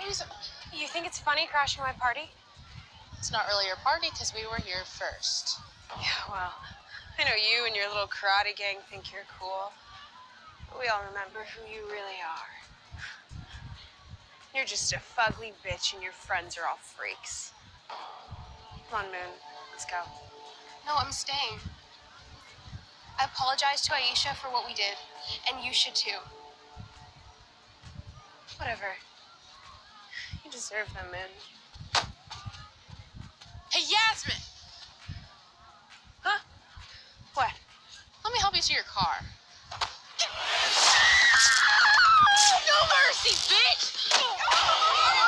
You think it's funny crashing my party? It's not really your party because we were here first. Yeah, well, I know you and your little karate gang think you're cool. But we all remember who you really are. You're just a fugly bitch and your friends are all freaks. Come on, Moon. Let's go. No, I'm staying. I apologize to Aisha for what we did, and you should too. Whatever. You deserve them, Moon. Hey, Yasmin! Huh? What? Let me help you to your car. No mercy, bitch!